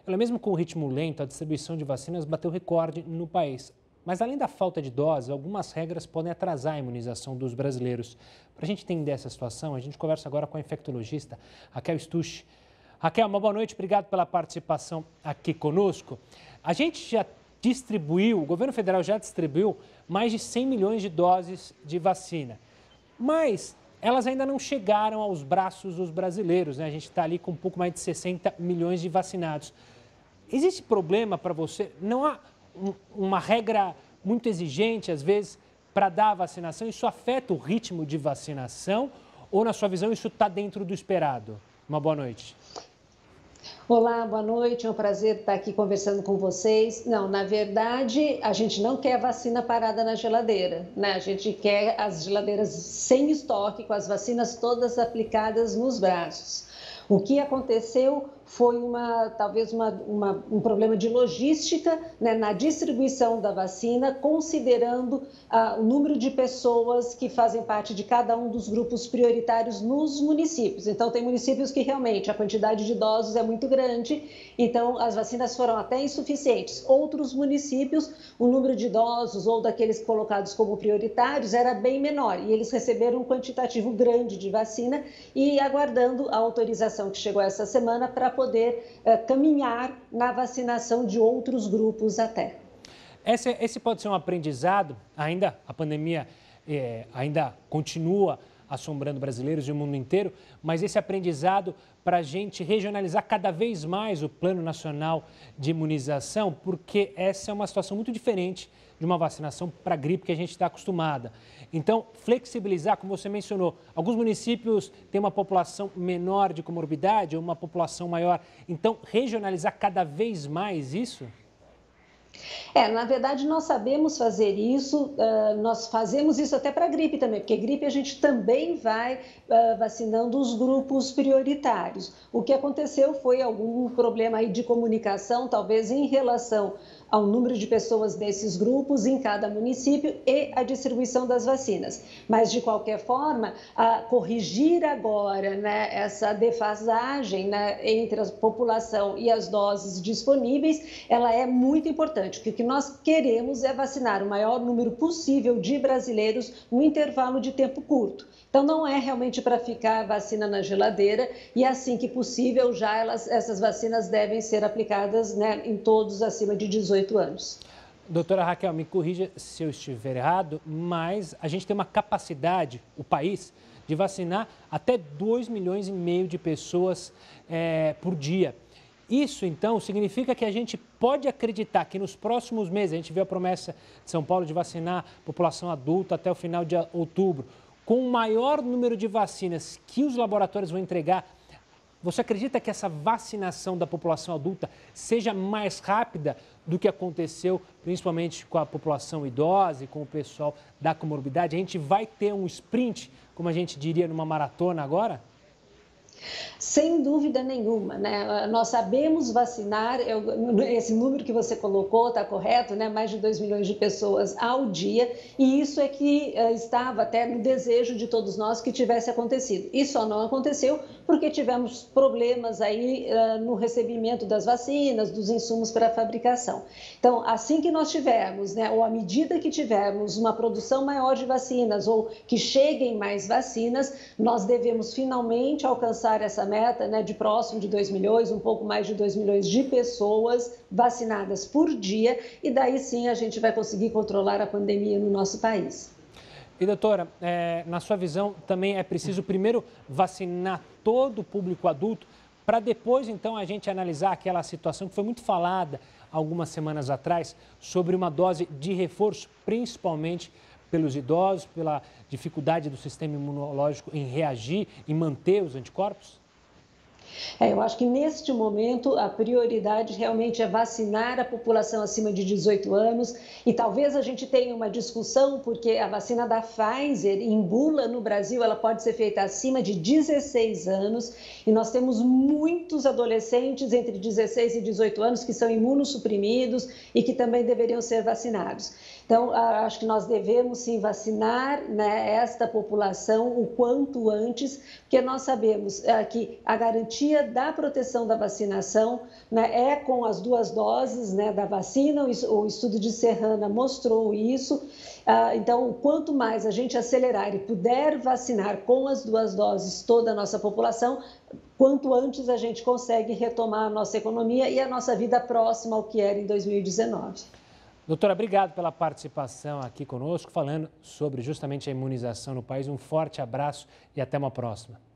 Ela, mesmo com o ritmo lento, a distribuição de vacinas bateu recorde no país. Mas além da falta de doses, algumas regras podem atrasar a imunização dos brasileiros. Para a gente entender essa situação, a gente conversa agora com a infectologista Raquel Stucchi. Raquel, uma boa noite, obrigado pela participação aqui conosco. A gente já distribuiu, o governo federal já distribuiu mais de 100 milhões de doses de vacina. Mas elas ainda não chegaram aos braços dos brasileiros, né? A gente está ali com um pouco mais de 60 milhões de vacinados. Existe problema para você? Não há uma regra muito exigente, às vezes, para dar a vacinação? Isso afeta o ritmo de vacinação ou, na sua visão, isso está dentro do esperado? Uma boa noite. Olá, boa noite. É um prazer estar aqui conversando com vocês. Não, na verdade, a gente não quer vacina parada na geladeira, né? A gente quer as geladeiras sem estoque, com as vacinas todas aplicadas nos braços. O que aconteceu foi talvez um problema de logística, né, na distribuição da vacina, considerando o número de pessoas que fazem parte de cada um dos grupos prioritários nos municípios. Então, tem municípios que realmente a quantidade de idosos é muito grande, então as vacinas foram até insuficientes. Outros municípios, o número de idosos ou daqueles colocados como prioritários era bem menor, e eles receberam um quantitativo grande de vacina e aguardando a autorização que chegou essa semana para poder caminhar na vacinação de outros grupos até. Esse pode ser um aprendizado, ainda a pandemia ainda continua assombrando brasileiros e o mundo inteiro, mas esse aprendizado para a gente regionalizar cada vez mais o Plano Nacional de Imunização, porque essa é uma situação muito diferente de uma vacinação para gripe que a gente está acostumada. Então, flexibilizar, como você mencionou, alguns municípios têm uma população menor de comorbidade ou uma população maior, então regionalizar cada vez mais isso? Na verdade, nós sabemos fazer isso, nós fazemos isso até para gripe também, porque gripe a gente também vai vacinando os grupos prioritários. O que aconteceu foi algum problema aí de comunicação, talvez em relação ao número de pessoas desses grupos em cada município e a distribuição das vacinas. Mas, de qualquer forma, corrigir agora, né, essa defasagem, né, entre a população e as doses disponíveis, ela é muito importante, porque o que nós queremos é vacinar o maior número possível de brasileiros no intervalo de tempo curto. Então, não é realmente para ficar a vacina na geladeira e, assim que possível, já essas vacinas devem ser aplicadas, né, em todos acima de 18 anos. Doutora Raquel, me corrija se eu estiver errado, mas a gente tem uma capacidade, o país, de vacinar até 2,5 milhões de pessoas por dia. Isso, então, significa que a gente pode acreditar que nos próximos meses, a gente viu a promessa de São Paulo de vacinar a população adulta até o final de outubro, com o maior número de vacinas que os laboratórios vão entregar, você acredita que essa vacinação da população adulta seja mais rápida do que aconteceu, principalmente com a população idosa e com o pessoal da comorbidade? A gente vai ter um sprint, como a gente diria numa maratona agora? Sem dúvida nenhuma, né? Nós sabemos vacinar, esse número que você colocou está correto, né? Mais de 2 milhões de pessoas ao dia, e isso é que estava até no desejo de todos nós que tivesse acontecido. Isso só não aconteceu porque tivemos problemas aí no recebimento das vacinas, dos insumos para a fabricação. Então, assim que nós tivermos, né, ou à medida que tivermos uma produção maior de vacinas ou que cheguem mais vacinas, nós devemos finalmente alcançar essa meta, né, de próximo de 2 milhões, um pouco mais de 2 milhões de pessoas vacinadas por dia, e daí sim a gente vai conseguir controlar a pandemia no nosso país. E doutora, na sua visão, também é preciso primeiro vacinar todo o público adulto, para depois então a gente analisar aquela situação que foi muito falada algumas semanas atrás, sobre uma dose de reforço, principalmente pelos idosos, pela dificuldade do sistema imunológico em reagir e manter os anticorpos? Eu acho que neste momento a prioridade realmente é vacinar a população acima de 18 anos e talvez a gente tenha uma discussão porque a vacina da Pfizer em bula no Brasil ela pode ser feita acima de 16 anos e nós temos muitos adolescentes entre 16 e 18 anos que são imunossuprimidos e que também deveriam ser vacinados. Então, acho que nós devemos sim vacinar, né, esta população o quanto antes, porque nós sabemos que a garantia garantia da proteção da vacinação, né, é com as 2 doses, né, da vacina. O estudo de Serrana mostrou isso. Então, quanto mais a gente acelerar e puder vacinar com as 2 doses toda a nossa população, quanto antes a gente consegue retomar a nossa economia e a nossa vida próxima ao que era em 2019. Doutora, obrigado pela participação aqui conosco, falando sobre justamente a imunização no país. Um forte abraço e até uma próxima.